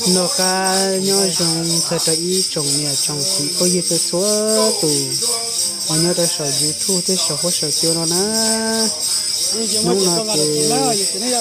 nó cá nhớ dùng thời đại ý trồng nhà trồng thì có gì tôi xóa tù mà nhớ tôi sợ gì thu tôi sợ có sợ tiêu nó nè nông nó thì giờ tôi nhà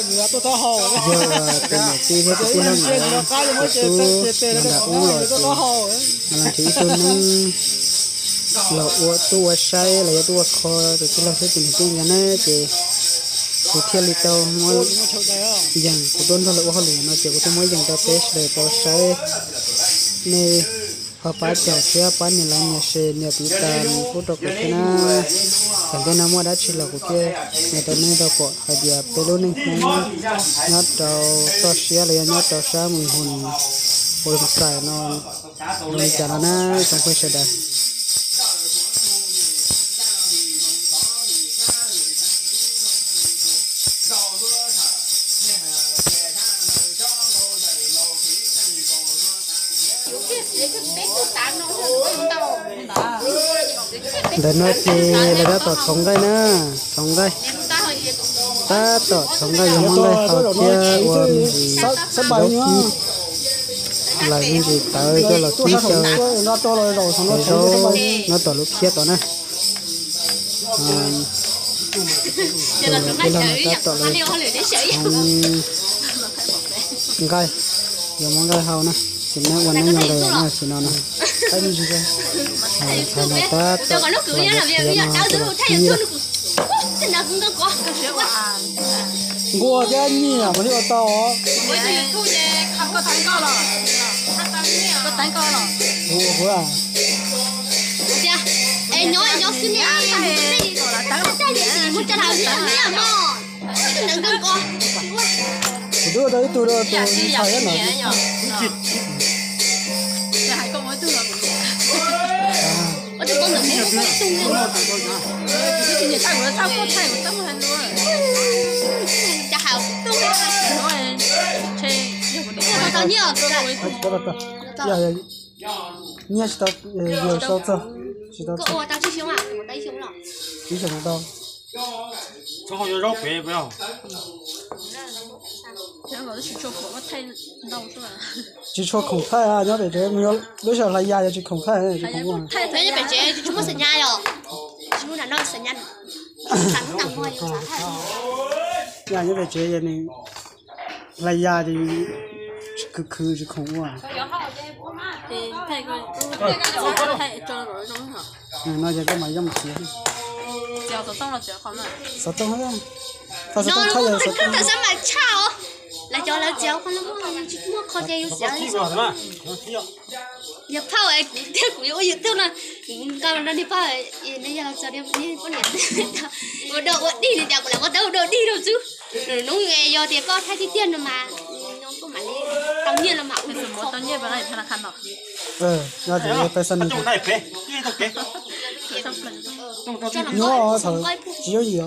ti hết tôi làm nữa tôi mình đã uống rồi thì làm chỉ tôi nông là uống tôi say là tôi khó rồi tôi làm hết tình hình cái này thì cụ thể là tao mới dừng cụ tôn thôi là uống liền nó chỉ cụ tôi mới dừng tao test để tao say nè họ bắt chẹo kia bắt nhà lại nhà xe nhà tí tàn cụ đồ cụ thế na chẳng cái nào mà đã chỉ là cụ kia nhà tao nên tao có hay giờ bây giờ nên không nhát tao xe là nhát tao xa mình hồn hồi một cái nó mình chả nó na trong cái xe đấy để nói thì là đã tọt sống đây nè sống đây ta tọt sống đây giống đây họ kia quần gì đấu khí là cái gì tới cho là khí chơi nó tọt lúc kia tọt nè cái lần ta tọt lại gai giống món gai hàu nè chỉ nó quần nó nhau đây nó chỉ nó nè cái gì vậy thằng nó ta cho con nó cứ như là bây giờ đau rồi thay rồi thế nào cũng có ngô chứ nhỉ à mà đi tàu á bây giờ thu về không có tán co rồi có tán co rồi ngô à dạ em nói xin đi muốn cho thằng gì à mò đừng đừng co đưa đấy tôi đưa tôi thấy hết rồi我这光能没有动了，今年泰国差不多泰国动很多，家好动很多，我到你了，你也是到有烧走，知道。我到鸡胸了，我到鸡胸了。鸡胸到。正好有绕背不要。chỉ cho khổng thai à nhớ để chế mình lúc sau lại ra chỉ khổng thai này chỉ khổng quan thai thuế như phải chế chúng nó sinh nhai rồi chúng nó là nó sinh nhai sẵn tặng hoa cho thai nhà như phải chế vậy này lại ra thì cứ chỉ khổng quan nó chỉ có mấy dòng tiền giờ tao tông là giờ không rồi sao tông hết nó nó sao mà chao là cho nó chéo con nó mua kho dây xéo giờ phao ấy theo của yêu yêu theo là cao nó đi phao ấy bây giờ cho đi con nhện một đầu đi thì đẹp là có đâu đi đâu chứ nó nghe do thì có thay tiền rồi mà nó có mà đi tao nhiên là mặc thì một tao nhiên vào đây thằng khăn mặc nó chỉ phải sân trong này phê đi đâu phê nó thở chỉ có gì đó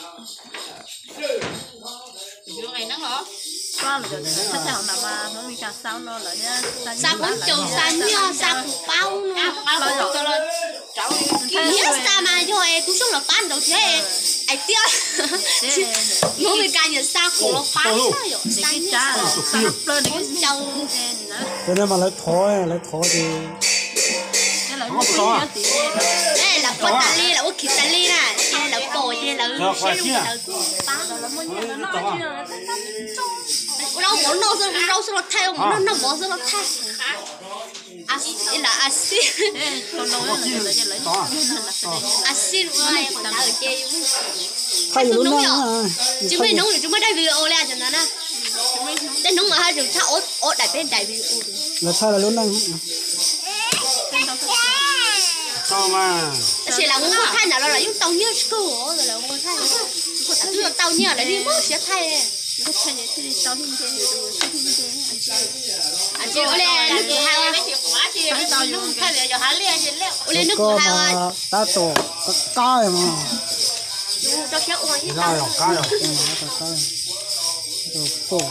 ngày nắng hả? Có là chắc chắn là mà nó bị cả sao nó lại sao cũng trồng xanh nhá sao cũng bao nữa bao rồi cháu nhất sao mà cho em cũng sống là bán đầu thế ai tiếc nó bị cả nhiều sao cũng nó bán sao rồi xanh nhá sao lên cái châu cho nên mà lấy thỏ thì đây là con tali là út thịt tali nè đây là cổ đây là đâu muốn đâu nó thay nó bỏ nó thay là axit axit vậy còn đã ở chơi thay luôn đó chứ mấy nông thì chúng mới đây video lên cho nó nè đây nông mà hai trường thao ốt đại video là thay là luôn đó sao mà chỉ là muốn thay nào là dùng tàu nhựa cổ rồi là muốn thay dùng tàu nhựa để đi mất sẽ thay cái thay này thì tàu hình thế anh chị ole nước của hai anh tàu dùng thay để cho hắn liền chị leo ole nước của hai ta tổ cái mà cho kéo uống hết rồi cái rồi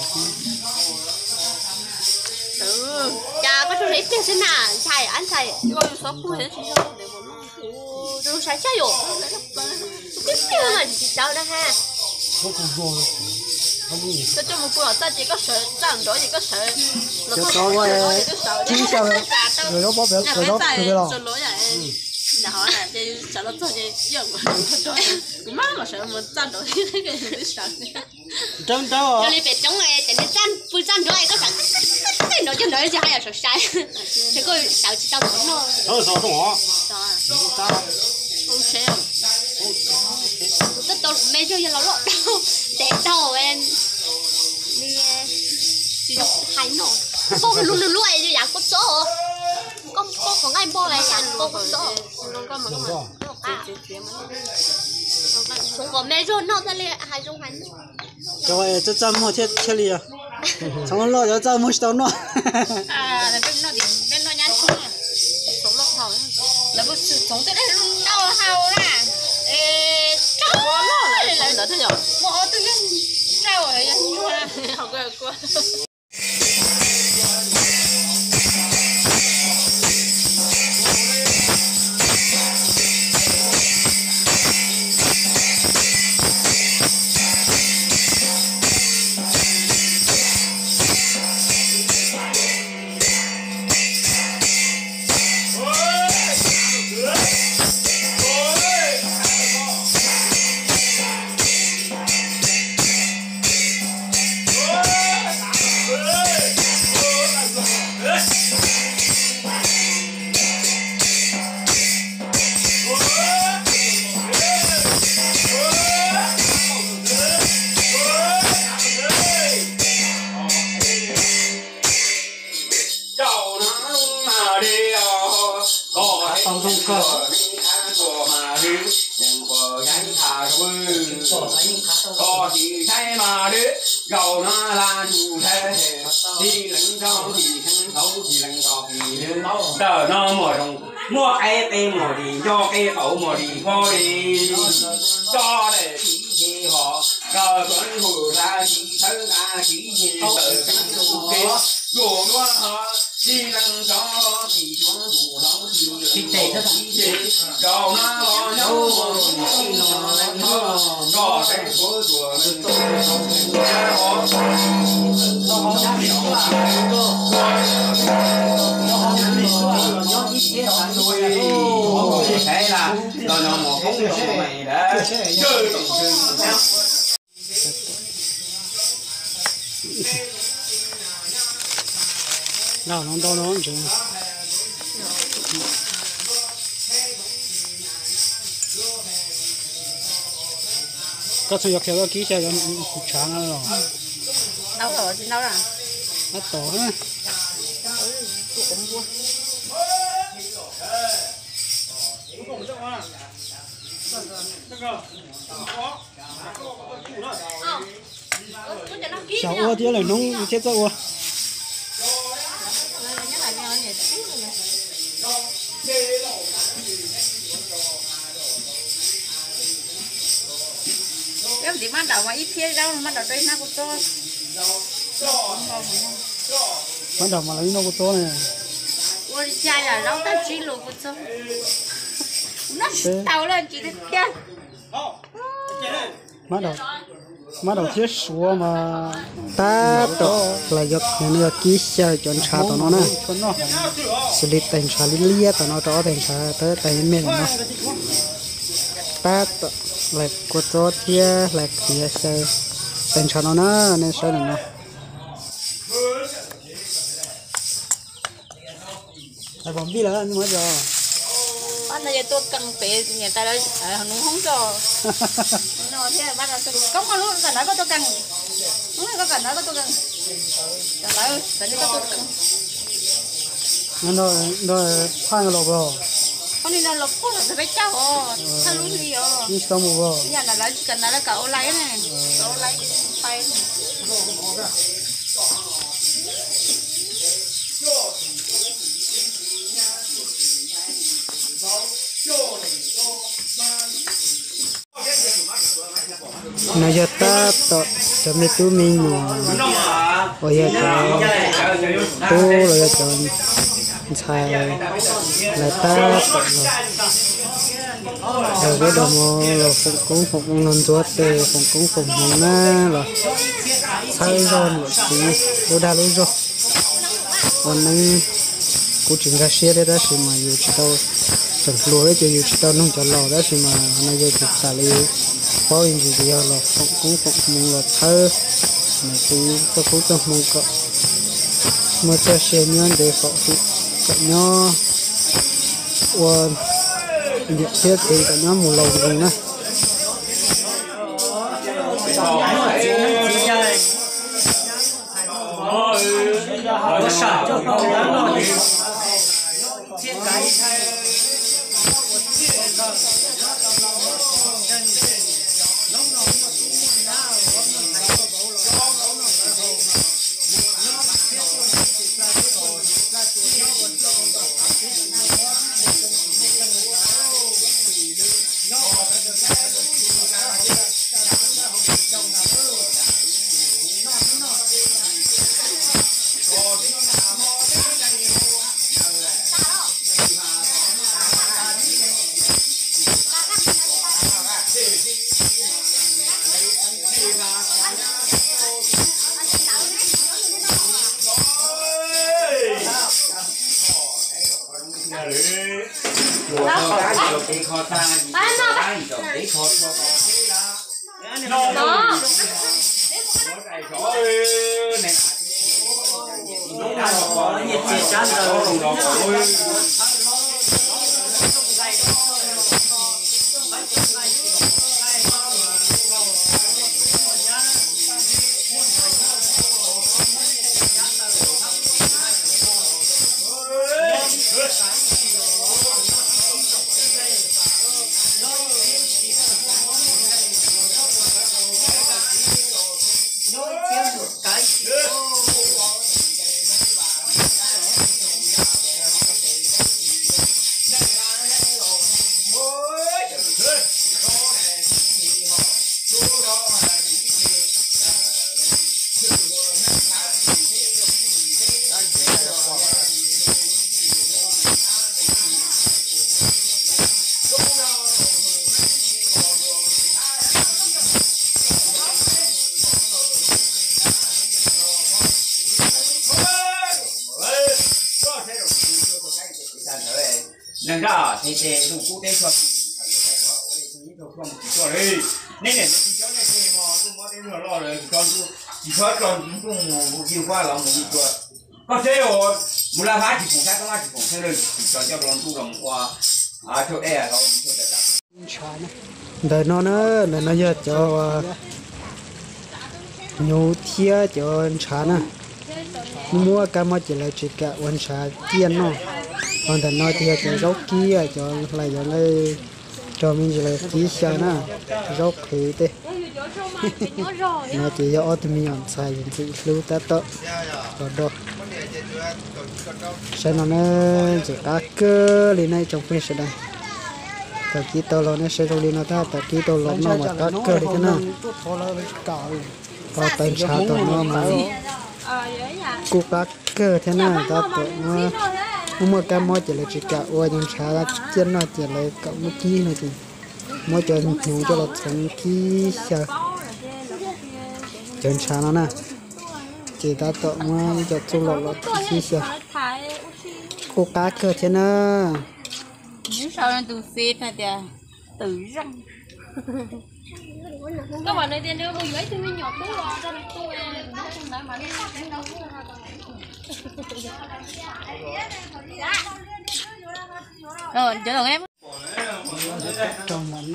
cha có thấy tiền xin à xài ăn xài i거 số khu hết chỉ cho để một rồi xài chơi rồi tiếp theo mà chỉ đâu đó ha không còn rồi 这这么不要再几个手，站着一个手， 就搞个几小时，rồi nó bỏ béo rồi nó từ cái nào 然后呢，就找到自己用过，我妈妈说我站着那个人上的。 真真哦。 有你别中诶，等你站不站着一个上，你就女就还有熟晒，这个手指到咁咯。 手手送我。 咋？OK 啊。 得到咩咗嘢落落到，地到诶，你就係咯，幫佢碌誒就廿個咗，幫個啱幫你廿個咗，我咩咗鬧得你係仲係。 rồi cho chăm một thiết thiết li à xong rồi cho chăm một tao nó à là bên nó nhăn xuống à sống lọc hầu là bữa sống tới đây luôn đau hầu nè cháu nó lại đỡ thế nhở bỏ tự nhiên trao ở đây chua học cái qua có thì sai mà đứa gầu nó là chủ thể thì lần sau thì thằng thấu thì lần sau thì lên đờ nó mở rộng mua cái tên mở đi cho cái khẩu mở đi vô đi cho để chỉ họ rồi vẫn hùa ra chỉ thân ra chỉ gì tự cái chủ kế dù nó họ đi lần cho thì nó đủ nó thì tệ rất là gầu nó lo nhau nó có cái số chùa nên tôi thế là rồi nó một không được mày đã chơi tổng trường nhau nào nó to nó chứ có sự việc kỹ xe cho sáng rồi đâu rồi chị đâu rồi nó tổ ha cháu ơi thế là nông chết rồi em thì ban đầu mà ít phía đâu ban đầu đây nó cũng to bắt đầu mà lấy nó có to này ôi cha là rau ta chỉ luôn cũng to nó tàu lên chỉ được kia bắt đầu thiết số mà ta tổ là giật những cái kỹ xe chọn trà tao nó nè xử lý tiền trà liên lia tao nó cho tiền trà tới tiền miền nó ta lại có cho thia lại thia xe tiền trà nó nè nên xe này nó ai bấm đi là nhưng mà giờ ban đầu tôi cần phải người ta đấy nó không cho nó thế ban đầu tôi có mà luôn cả đó có tôi cần không có cần đó có tôi cần cả đó tại vì có tôi cần nó khoan cái lỗ bò con đi là lột cốt là phải cháu sao luôn gì rồi đi xong một bò nhà là lấy cần là cậu lấy này cậu lấy tay nó giờ ta to cho mấy chú mình rồi giờ cho tu rồi cho xài là ta rồi cái đồ mò là phục cúng phục non tuột để phục cúng phục mong na rồi thay rồi thì đồ đa lấy rồi còn nâng cú chuyện ra xe đấy đó thì mà dù chỉ đâu chẳng lúa đấy chỉ dù chỉ đâu nông cho lò đó thì mà nó giờ thì xả lấy bao nhiêu gì thì là cũng mong là thơ mà thì có cũng cho mong có mà cho xe nhon để có nhon và việc thiết thì có nhon một lầu rồi nè nó sạch cho không đáng lo thiên cái nên đó thì đủ cụ thể cho nên để cho nên thì mà tôi mới đến rồi lo rồi chỉ cho chúng một chiều qua là một chiều có thế rồi một là hai chỉ phụ trách có hai chỉ phụ trách rồi cho đoàn tu đồng qua cho e thôi cho đời nó giờ cho nhiều thia cho trà nè mua cái mà chỉ là chỉ cả uốn trà tiền nó còn thằng nói thì cho rau kia cho lại cho ngay cho mình chỉ là tí xa nè rau khử thế nó chỉ cho tôi mình ăn xài những thứ lưu ta tớ còn đó sau nó chỉ cá cơ lên này trong phía sau đây tao chỉ tao lo nó sẽ rồi lên nó ta tao chỉ tao lo nó mà cá cơ đi cái nào có tay xả tao nó mà cú cá cơ thế nào tao tao nó mua cái mối chỉ là chỉ cả ôi nhưng xả ra chân nó chỉ là cậu một kí này thì mối cho nhiều cho là thành kí xả chân xả nó nè chỉ ta tao mà cho chung lọt kí xả cú cá cơ thế nào những sao nên từ xịt này kìa từ răng các bạn này tiền đưa một giấy thì mới nhọt túi rồi cho nó túi nó không đợi mà đến đâu rồi chờ rồi em trong món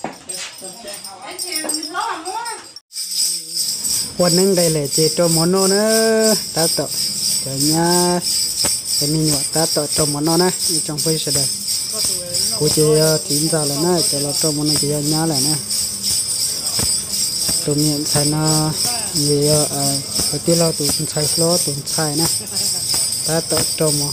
วันนึงได้เลยเจตัวมอนนะตาต่อเดี๋ยวนี้จะมีหนวดตาต่อตัวมอนนะอีจังไปเสด็จกูจะทิ้งจากแล้วนะจะเราตัวมอนจะย้ายแล้วนะตัวเมียนใช่นะเยอะปกติเราตัวใช้ล้อตัวใช้นะตาต่อตัวมอ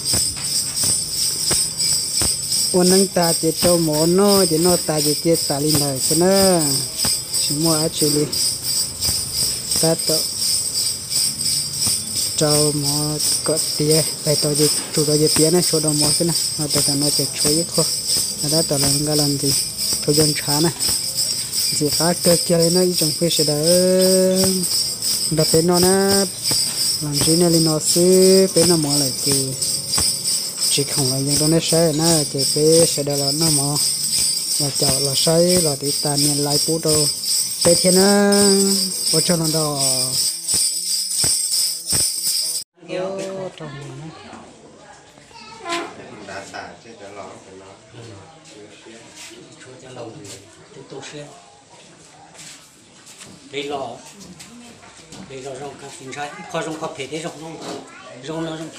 วันนึงตาเจตัวมอนจะนอตาจะเจตาลินเลยใช่ไหมชิมัวอาชิลีตาต่อเจ้าหมอก็เตี้ยไปต่อจะถูกต่อจะเตี้ยนะโชว์ดอกหมอสินะมาแต่ตอนนั้นจะช่วยเขาแล้วต่อหลังก็ลันดีทุกอย่างช้านะสิขาเกิดเกี่ยวนะอีจังเพื่อเสด็จ đặt bên nó nè làm gì nè nó xí bên nó mỏ lại chỉ không là những cái sai nè chỉ bên sẽ đó là nó mỏ là chảo là sai là thì tàn nhiên lại bút đâu bên thiên á ở trong nó đó đã xả chứ cho nó phải nó cho lâu thì tôi xuyên đây lò rong các sinh trái kho rong kho phê thế rong nó rong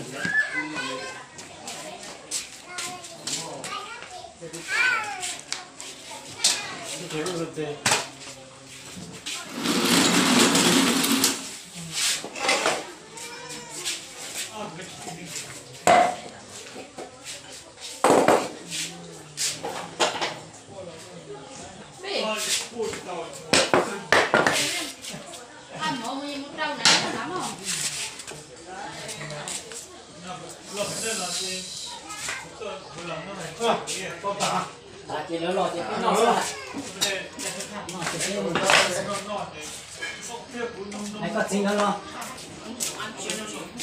chị nhớ lo chị biết nó rồi này có gì nữa lo